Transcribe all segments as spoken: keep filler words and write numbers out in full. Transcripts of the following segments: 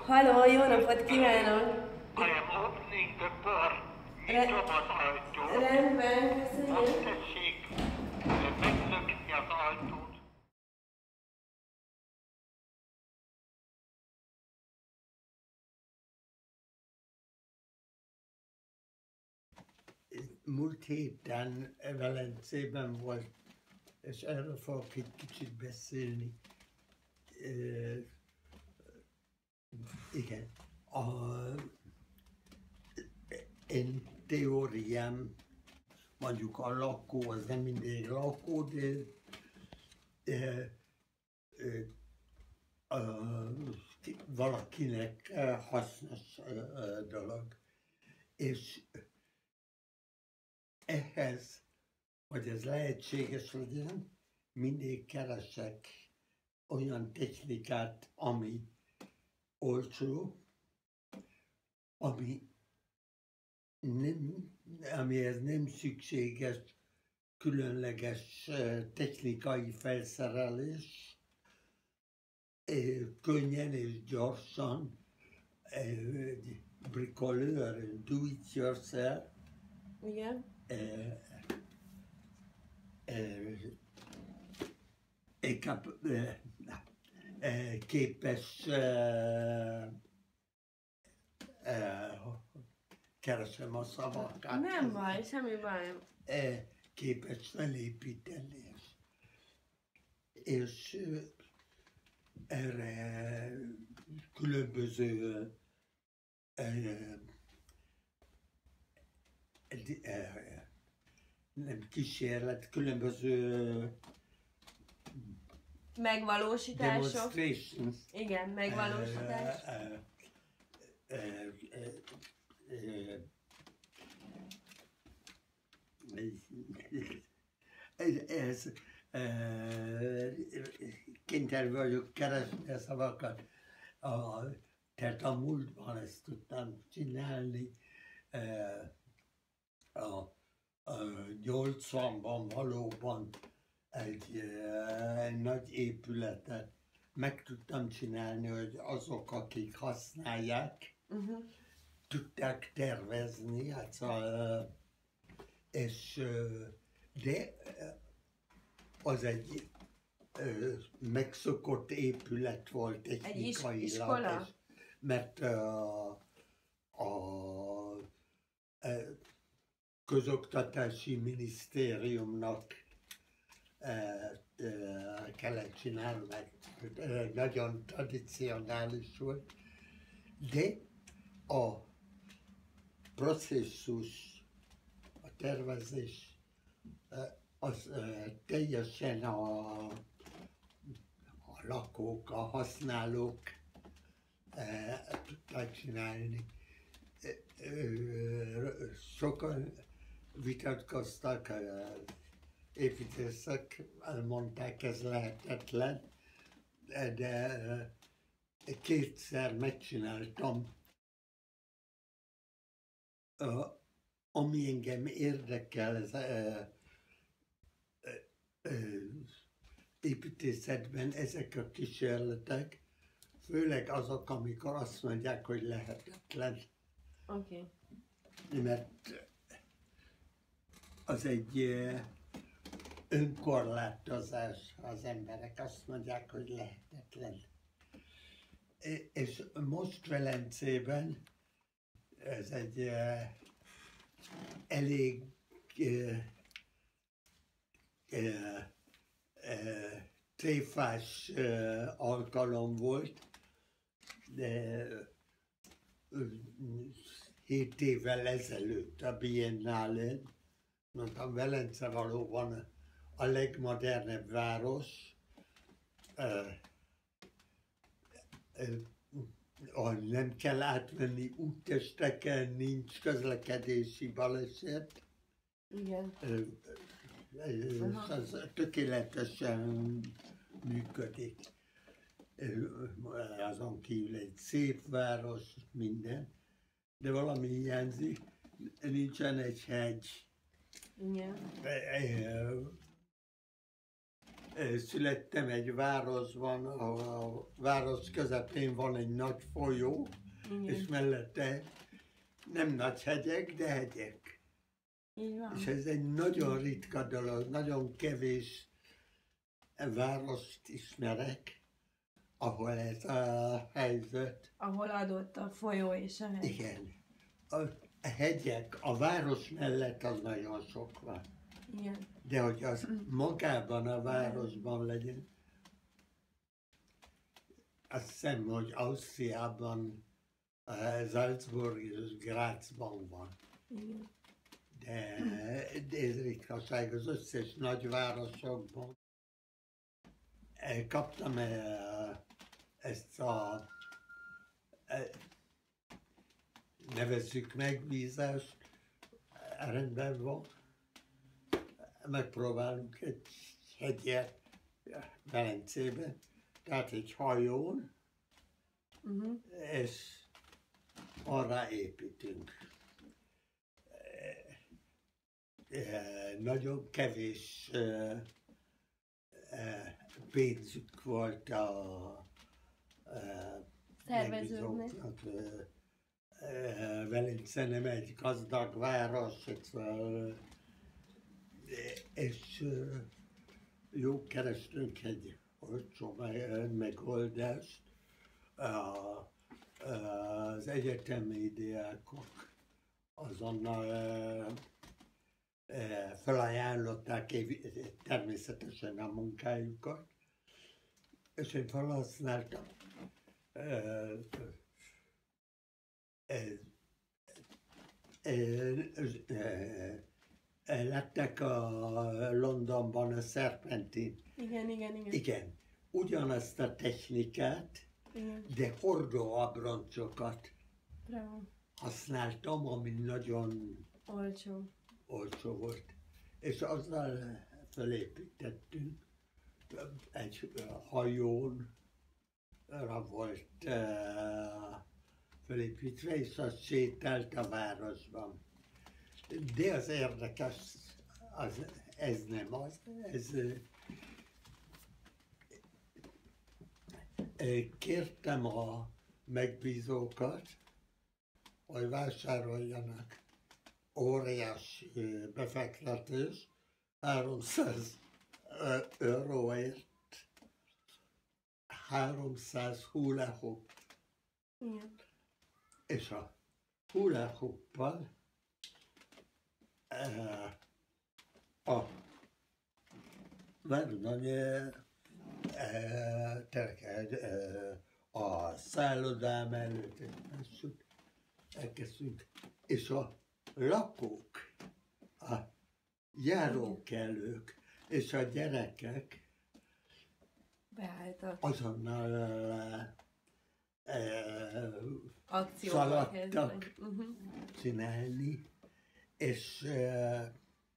Halló, jó napot kívánok! I am opening the door. Re- Nyitom az ajtót. Rendben, köszönjük. Azt tessék meglökni az ajtót. Múlt héten Velencében volt, és erről fogok egy kicsit beszélni. Uh, igen, a, én teóriám, mondjuk a lakó, az nem mindig lakó, de uh, uh, uh, valakinek uh, hasznos uh, dolog. És ehhez, hogy ez lehetséges legyen, mindig keresek olyan technikát, ami olcsó, ami nem, amihez nem szükséges különleges technikai felszerelés, könnyen és gyorsan, bricoleur, do it yourself. Igen. Eh, eh, kap, eh, eh, képes eh, eh, keresem a szavakat. Nem baj, semmi baj. Eh, képes felépíteni. És eh, erre különböző eh, nem kísérlet, különböző megvalósítások. Demonstrations. Igen, megvalósítás. Ez kénytelen vagyok keresni a szavakat. A, tehát a múltban ezt tudtam csinálni. A, a nyolcvanban valóban egy, egy nagy épületet meg tudtam csinálni, hogy azok, akik használják, uh-huh. tudták tervezni, hát a, és de az egy megszokott épület volt technikailag. Egy is- iskola? És, mert a, a közoktatási minisztériumnak kellett csinálni, mert nagyon tradicionális volt, de a processzus, a tervezés, az teljesen a, a lakók, a használók tudták csinálni. Sokan vitatkoztak, építészek elmondták, ez lehetetlen, de kétszer megcsináltam. Ami engem érdekel, ez építészetben ezek a kísérletek, főleg azok, amikor azt mondják, hogy lehetetlen. Oké. Okay. Mert az egy önkorlátozás, az emberek azt mondják, hogy lehetetlen. És most Velencében ez egy elég tréfás alkalom volt, de hét évvel ezelőtt a Biennálén, mondtam, Velence valóban a legmodernebb város, nem kell átmenni úttesteken, nincs közlekedési baleset. Igen. Az tökéletesen működik. Azon kívül egy szép város, minden, de valami hiányzik, nincsen egy hegy. Igen. Születtem egy városban, a város közepén van egy nagy folyó, Igen. és mellette nem nagy hegyek, de hegyek. Így van. És ez egy nagyon ritka dolog, nagyon kevés várost ismerek, ahol ez a helyzet. Ahol adott a folyó és a hegy. Igen. A hegyek, a város mellett az nagyon sok van. Igen. De hogy az magában a városban legyen, azt hiszem, hogy Ausztriában, Salzburg és Grazban van. Igen. De, de ez ritkaság az összes nagyvárosokban. Kaptam ezt a, nevezzük megbízást, rendben van. Megpróbálunk egy hegyet Velencében, tehát egy hajón, Uh-huh. és arra építünk. Nagyon kevés pénzük volt a Szervezőknek. Velence nem egy gazdag város, és jó kerestünk egy olcsó megoldást. Az egyetemi diákok azonnal felajánlották természetesen a munkájukat, és én felhasználtam. Lettek a Londonban a szerpentin. Igen, igen, igen. Igen, ugyanazt a technikát, Igen. de hordóabroncsokat Bravo. használtam, ami nagyon Olcsó. olcsó volt. És azzal felépítettünk egy hajón, volt uh, felépítve, és az sétált a városban. De az érdekes, az, ez nem az, ez kértem a megbízókat, hogy vásároljanak óriási befektetés, háromszáz euróért, háromszáz hula hoop. Igen. És a hula hooppal a Verdany terked a szállodám előtt elkezdtünk, és a lakók, a járókelők és a gyerekek Beálltak. azonnal Akcióba szaladtak kezdtek. Uh-huh. csinálni, és e,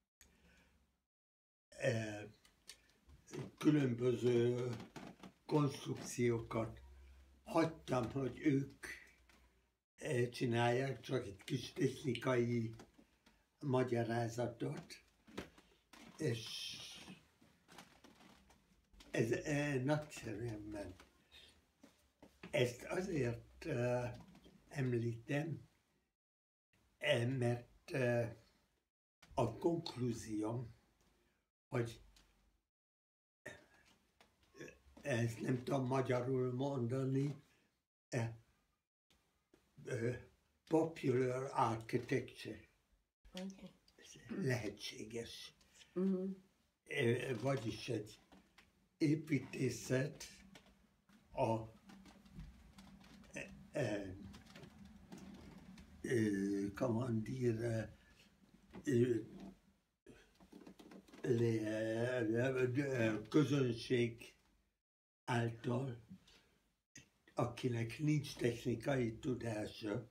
e, különböző konstrukciókat hagytam, hogy ők e, csinálják, csak egy kis technikai magyarázatot, és ez e, nagyszerűen ment. Ezt azért e, említem, e, mert e, a konklúzióm, hogy ezt nem tudom magyarul mondani, e, e, popular architecture. Okay. Lehetséges. Uh-huh. E, vagyis egy építészet a e, e, e, comment dire, e, le, le, közönség által, akinek nincs technikai tudása,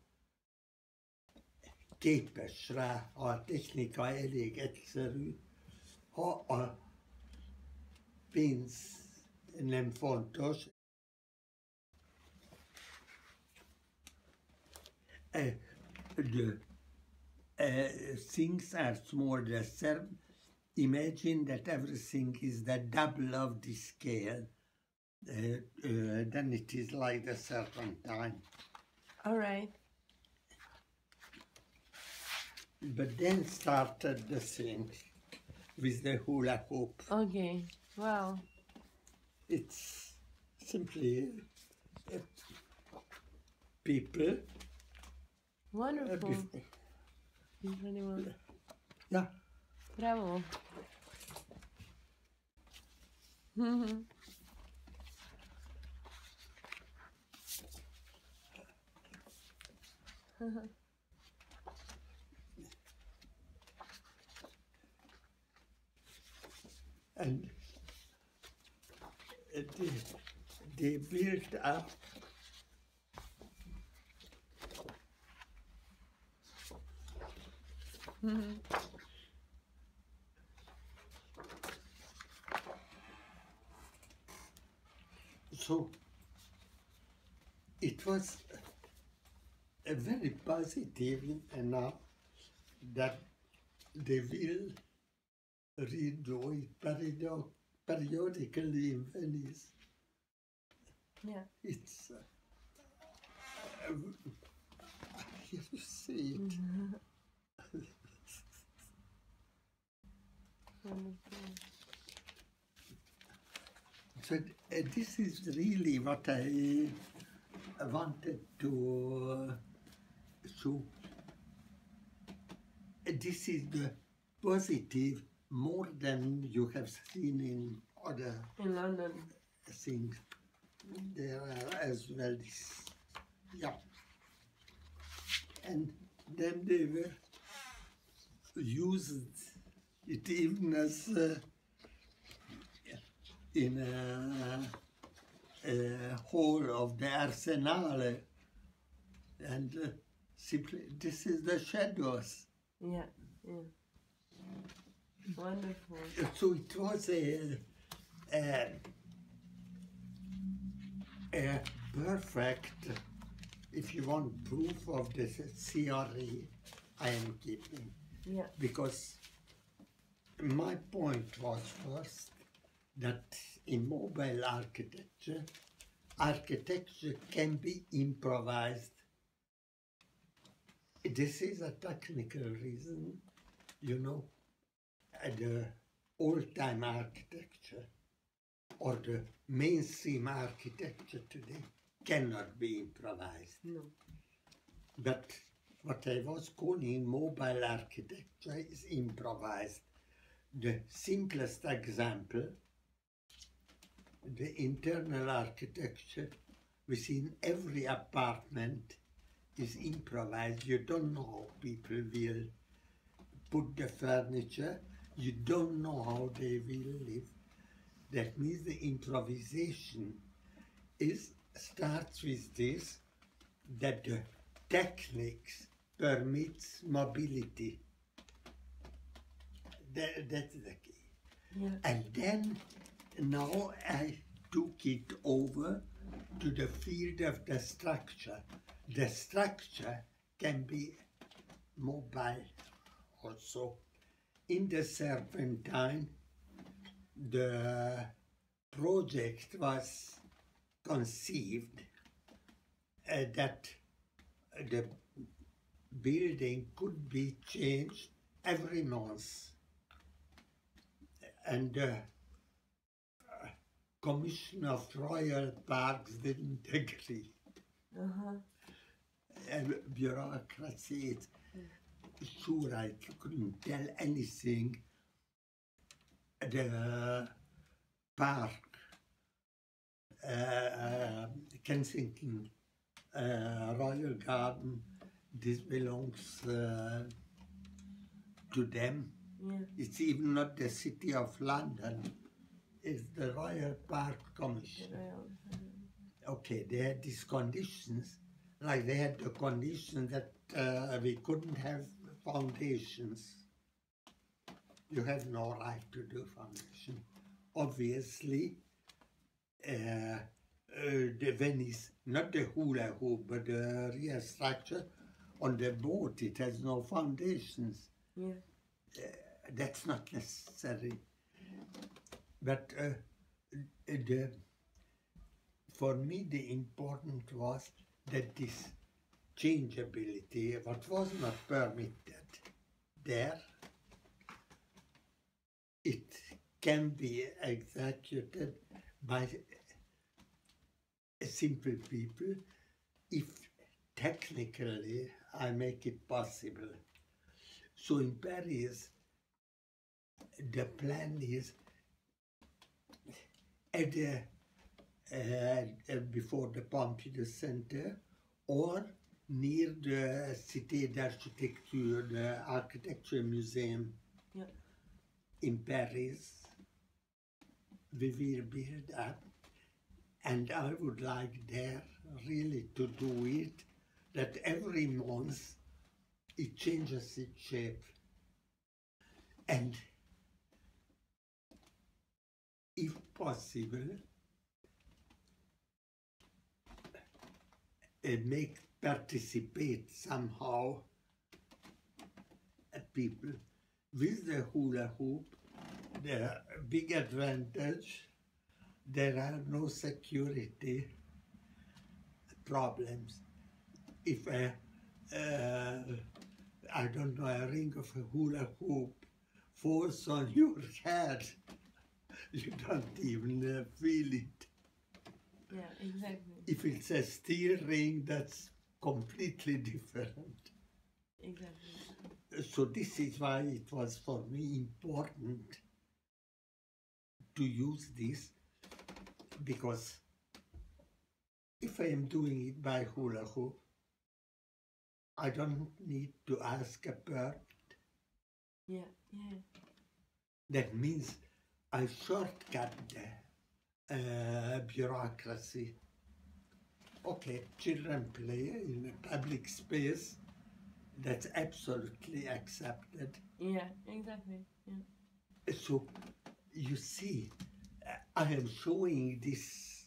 képes rá, ha a technika elég egyszerű, ha a pénz nem fontos. The uh, things are small, the imagine that everything is the double of the scale. Uh, uh, then it is like a serpentine. All right. But then started the thing with the hula hoop. Okay. Wow. It's simply uh, people. Uh, Wonderful. bef- Really wonderful. yeah, Bravo. Mhm. and uh, they, they built up Mhm. so it was a very positive enough that they will redo it period- periodically in Venice. Yeah. It's uh, uh, here you see it. Wonderful. So uh, this is really what I wanted to uh, show. Uh, This is the positive more than you have seen in other In London. things. There are as well this, yeah. And then they were used it even as uh, in a, a hall of the Arsenale, and uh, simply this is the shadows. Yeah. Yeah. Wonderful. So it was a, a, a perfect, if you want proof of the theory I am keeping, Yeah. because my point was first that in mobile architecture, architecture can be improvised. This is a technical reason, you know, uh, the old-time architecture or the mainstream architecture today cannot be improvised. No. But what I was calling mobile architecture is improvised. The simplest example, the internal architecture within every apartment is improvised. You don't know how people will put the furniture. You don't know how they will live. That means the improvisation is starts with this, that the techniques permits mobility. That, that's the key. Yeah. And then now I took it over to the field of the structure. The structure can be mobile also. In the Serpentine, the project was conceived uh, that the building could be changed every month. And the uh, Commission of Royal Parks didn't agree. Uh-huh. And bureaucracy, it's sure I couldn't tell anything. The park, uh, uh, Kensington uh, Royal Garden, this belongs uh, to them. Yeah. It's even not the City of London, it's the Royal Park Commission. Okay, they had these conditions, like they had the condition that uh, we couldn't have foundations. You have no right to do foundation. Obviously, uh, uh, the Venice, not the hula hoop, but the real structure on the boat, it has no foundations. Yeah. that's not necessary. But uh, the, for me, the important was that this changeability, what was not permitted there, it can be executed by simple people if technically I make it possible. So in Paris, the plan is at the, uh, before the Pompidou Center or near the Cité d'Architecture, the Architecture Museum Yeah. in Paris, we will build up. And I would like there really to do it, that every month it changes its shape. And if possible, uh, make participate somehow uh, people with the hula hoop. The big advantage, there are no security problems. If a, uh, I don't know, a ring of a hula hoop falls on your head, you don't even uh, feel it. Yeah, exactly. If it's a steel ring, that's completely different. Exactly. So this is why it was for me important to use this, because if I am doing it by hula hoop, I don't need to ask a permit. Yeah, yeah. That means I shortcut the uh, bureaucracy. Okay, children play in a public space, that's absolutely accepted. Yeah, exactly. Yeah. So you see, I am showing these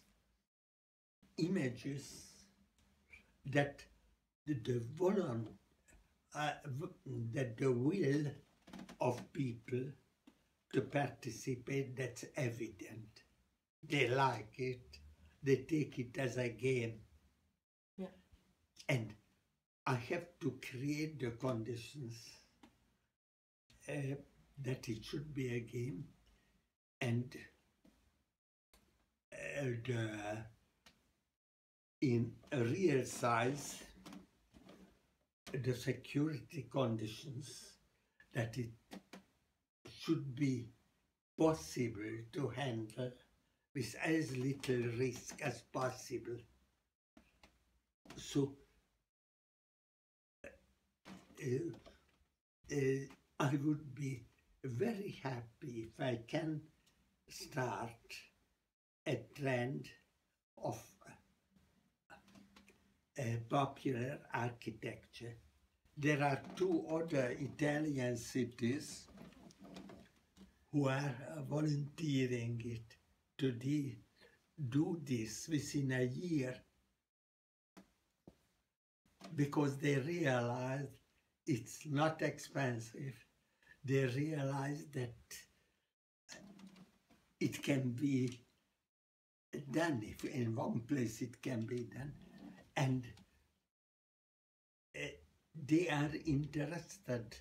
images that the, the volume, uh, that the will of people to participate, that's evident. They like it, they take it as a game. Yeah. And I have to create the conditions uh, that it should be a game, and uh, the, in a real size, the security conditions that it should be possible to handle with as little risk as possible. So uh, uh, I would be very happy if I can start a trend of uh, popular architecture. There are two other Italian cities who are uh, volunteering it to de- do this within a year, because they realize it's not expensive. They realize that it can be done. If in one place it can be done, and uh, they are interested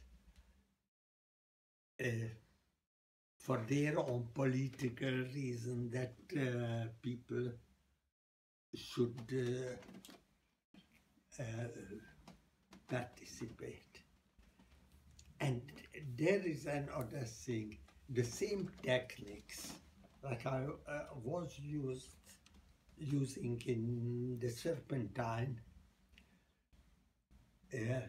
uh, for their own political reason that uh, people should uh, uh, participate. And there is another thing, the same techniques like I uh, was used using in the Serpentine, uh,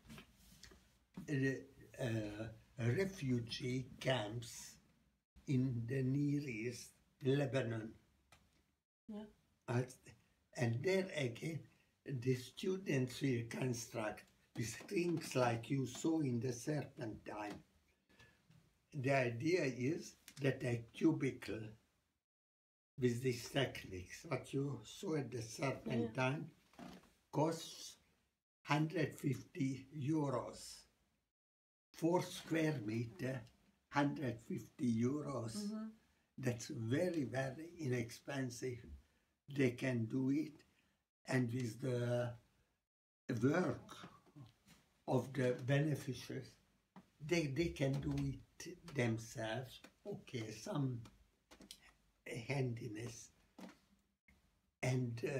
uh, refugee camps in the Near East, Lebanon. Yeah. Uh, and there again, the students will construct with things like you saw in the Serpentine. The idea is that a cubicle with these techniques, what you saw at the Serpentine, yeah, costs one hundred fifty euros. Four square meter hundred fifty euros. Mm-hmm. That's very, very inexpensive. They can do it, and with the work of the beneficiaries, they, they can do it themselves. Okay, some handiness. And uh,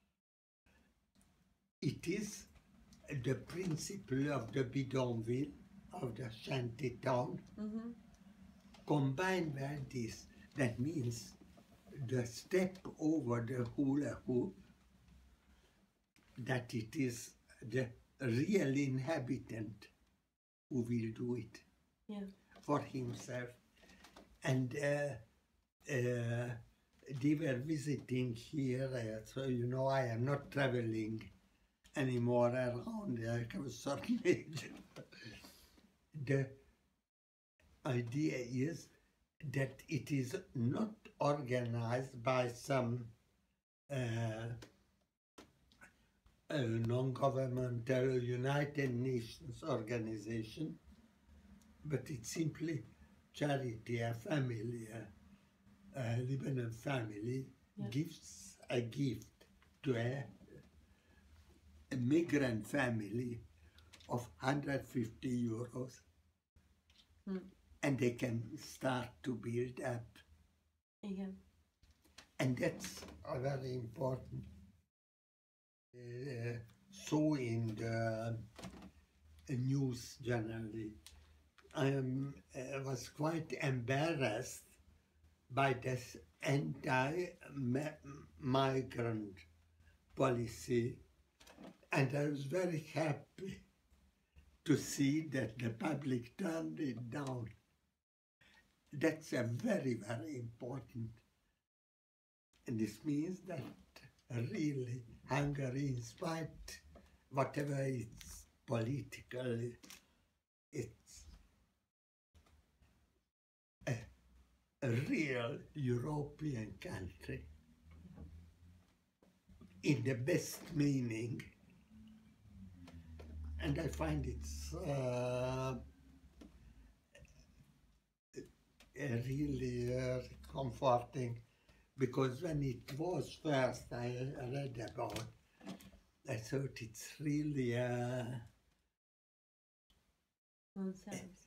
it is the principle of the bidonville, of the shanty town, Mm-hmm. combined with this. That means the step over the hula hoop, that it is the real inhabitant who will do it Yeah. for himself. And uh, uh, they were visiting here, uh, so you know I am not traveling anymore around, I have a certain age. The idea is that it is not organized by some uh, uh, non-governmental United Nations organization, but it's simply charity, a family, a, a Lebanon family Yeah. gives a gift to a, a migrant family of one hundred fifty euros. Hmm. And they can start to build up. Again. And that's a very important. Uh, so in the uh, news generally, I am, uh, was quite embarrassed by this anti-migrant policy, and I was very happy to see that the public turned it down. That's a very, very important. And this means that really Hungary, in spite whatever it's political, it's a, a real European country in the best meaning. And I find it's uh, really uh, comforting, because when it was first I read about, I thought it's really uh, Nonsense.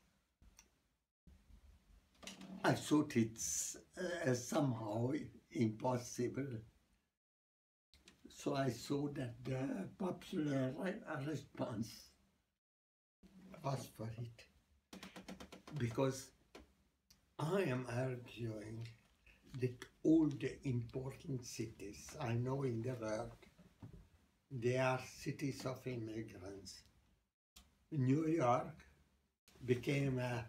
I thought it's uh, somehow impossible. So I saw that the popular re- response was for it, because I am arguing that all the important cities I know in the world, they are cities of immigrants. New York became a,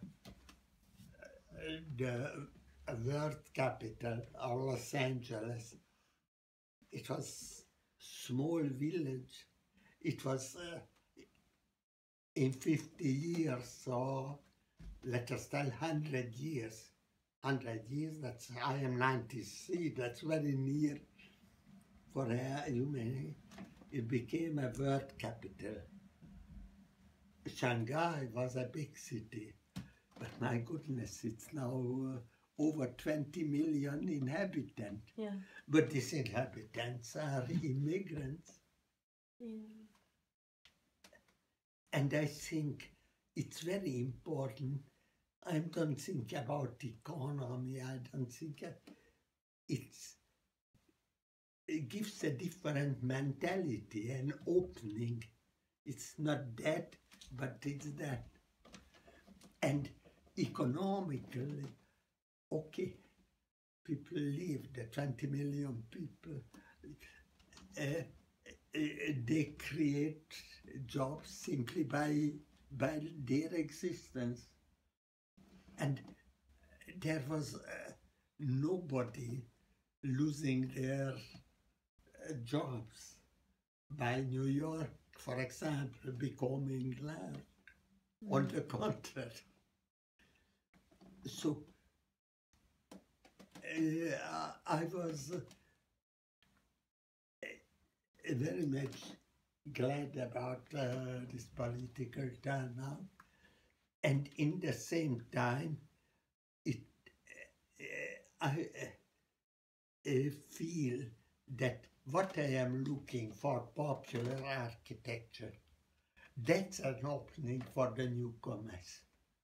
the a world capital, or Los Angeles. It was small village. It was uh, in fifty years, so let us tell one hundred years. one hundred years, that's, I am ninety-three, that's very near for a human. It became a world capital. Shanghai was a big city, but my goodness, it's now uh, over twenty million inhabitants. Yeah. But these inhabitants are immigrants. Yeah. And I think it's very important. I don't think about economy, I don't think uh, it's, it gives a different mentality and opening. It's not that, but it's that. And economically, okay, people live, the twenty million people, uh, uh, they create jobs simply by, by their existence. And there was uh, nobody losing their uh, jobs by New York, for example, becoming large. Mm. On the contrary. So uh, I was uh, very much glad about uh, this political turnout. And in the same time, it, uh, I uh, feel that what I am looking for, popular architecture, that's an opening for the newcomers.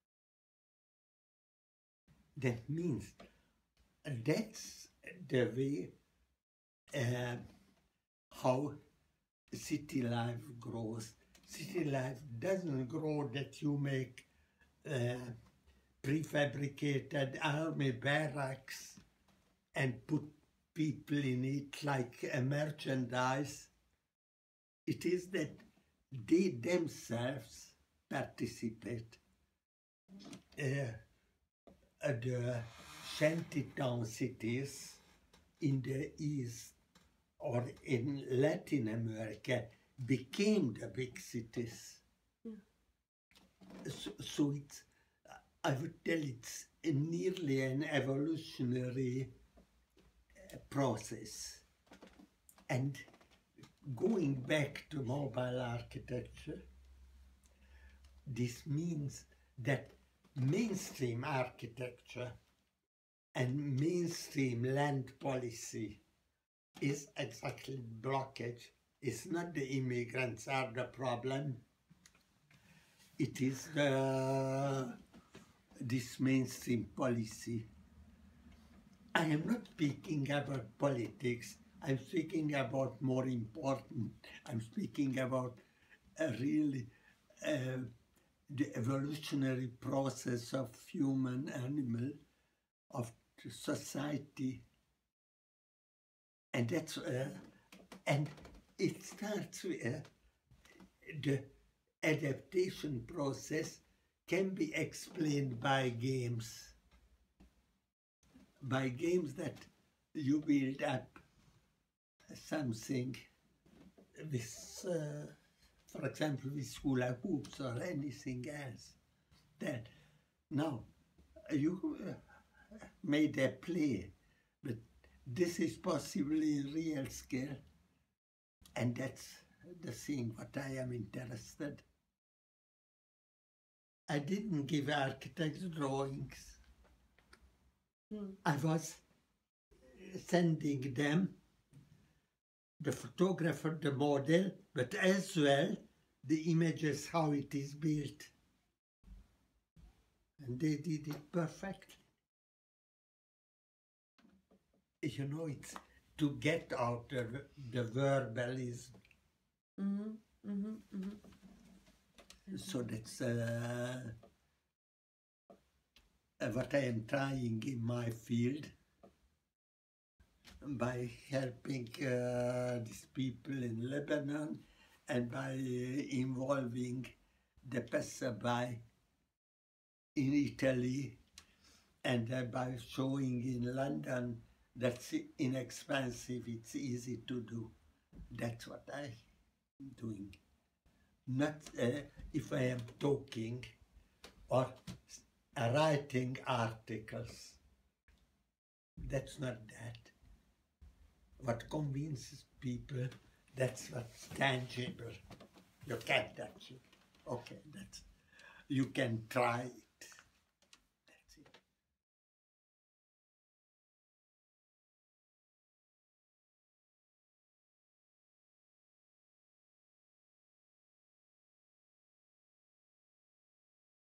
That means that's the way uh, how city life grows. City life doesn't grow that you make uh, prefabricated army barracks and put people in it like a merchandise. It is that they themselves participate. Uh, the shantytown cities in the East or in Latin America became the big cities. Yeah. So, so it's, I would tell it's nearly an evolutionary process. And going back to mobile architecture, this means that mainstream architecture and mainstream land policy is exactly blockage. It's not the immigrants are the problem. It is the, this mainstream policy. I am not speaking about politics. I'm speaking about more important. I'm speaking about a really uh, the evolutionary process of human animal, of society. And that's, uh, and it starts with uh, the adaptation process can be explained by games. By games that you build up something with, uh, for example, with hula hoops or anything else. That now you uh, made a play, but this is possibly real skill, and that's the thing what I am interested. I didn't give architects drawings. Mm. I was sending them, the photographer, the model, but as well the images, how it is built. And they did it perfectly. You know, it's to get out the, the verbalism. Mm-hmm. Mm-hmm. Mm-hmm. So that's uh, what I am trying in my field by helping uh, these people in Lebanon and by uh, involving the passerby in Italy and uh, by showing in London that's inexpensive, it's easy to do. That's what I'm doing. Not uh, if I am talking or writing articles. That's not that. What convinces people, that's what's tangible. You can't touch it. Okay, that's, you can try